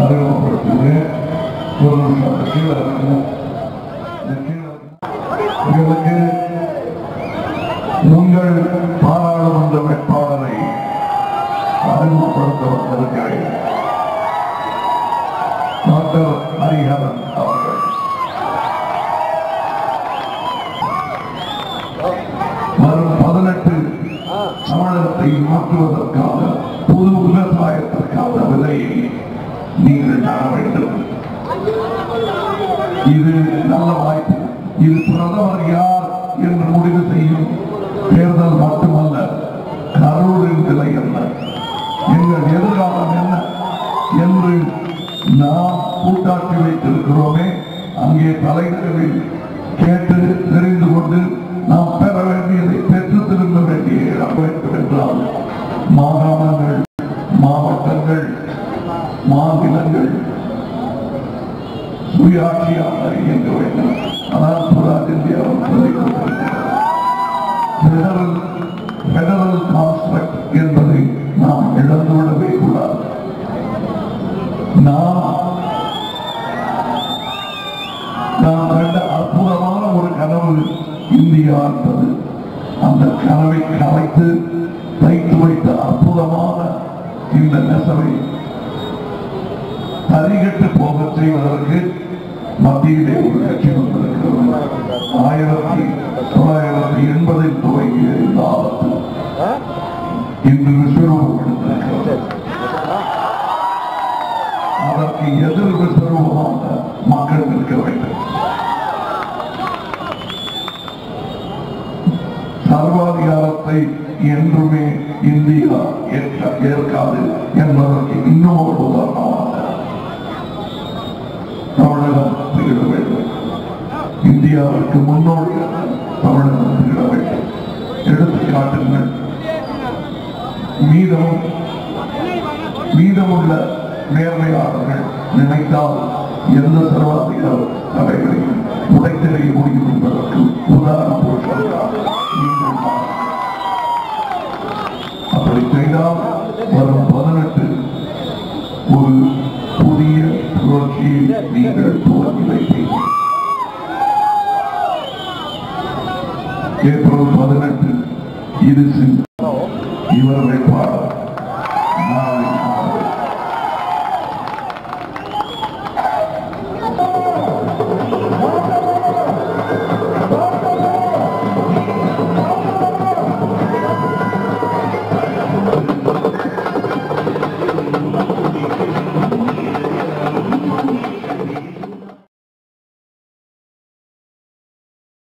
அறிமுகப்படுத்துகிறேன். ஒரு நிமிஷம் கீழே இருக்கணும். உங்களுக்கு உங்கள் பாராளுமன்ற வேட்பாளரை அறிமுகப்படுத்த வந்திருக்கிறேன். டாக்டர் ஹரிஹரன் அவர்கள். வரும் 18 தமிழகத்தை மாற்றுவதற்கான புது விவசாயத்திற்கான விலையை நீங்கள் தர வேண்டும். இது நல்ல வாய்ப்பு. இது பிரதமர் யார் என்று முடிவு செய்யும் தேர்தல் மட்டுமல்ல, கரூரின் விலை என்ன, எங்கள் எதிர்காலம் என்ன என்று நாம் கூட்டாட்சி வைத்திருக்கிறோமே, அங்கே தலைநகரில் கேட்டு தெரிந்து கொண்டு நாம் பெற வேண்டியதை பெற்று திரும்ப வேண்டிய இடம் வேண்டும் என்றால் மாகாணங்கள், மாவட்டங்கள், மாநிலங்கள் சுயாட்சியாக இயங்க வேண்டும். ஆனால் புராத் இந்தியாவில் சொல்லிக் கொண்டிருக்கிறார். பெடரல் கான்ஸ்ட்ரக்ட் என்பதை நாம் இழந்துவிடவே கூடாது. நாம் கண்ட அற்புதமான ஒரு கனவு இந்தியா என்பது. அந்த கனவை கலைத்து வைத்து வைத்த அற்புதமான இந்த நெசவை தரிகட்டு போக செய்வதற்கு மத்தியிலே ஒரு கட்சி வந்திருக்கிறது. 1980 துவங்கிய இந்த ஆபத்து இன்று விஸ்வரூபம் எடுத்திருக்கிறது. அதற்கு எதிர் விஸ்வரூபமாக மக்கள் நிற்க வேண்டும். சர்வாதிகாரத்தை என்றுமே இந்தியா ஏற்காது என்பதற்கு இன்னும் ஒரு உதாரணமாக தமிழகம் திகழ வேண்டும். இந்தியாவிற்கு முன்னோடியாக தமிழகம் திகழ வேண்டும். எடுத்துக்காட்டுங்கள். மீதமுள்ள நேர்மையாளர்கள் நினைத்தால் எந்த சர்வாதிகார தலைவரையும் உடைத்தெறிய முடியும் என்பதற்கு உதாரண பொருட்களாக நீங்கள் அப்படி செய்தால் வரும் 18 ஒரு புதிய புரட்சியை நீங்கள் துவங்கி வைப்பீர்கள். ஏப்ரல் 18 இது இவர் வேட்பாளர். நாளை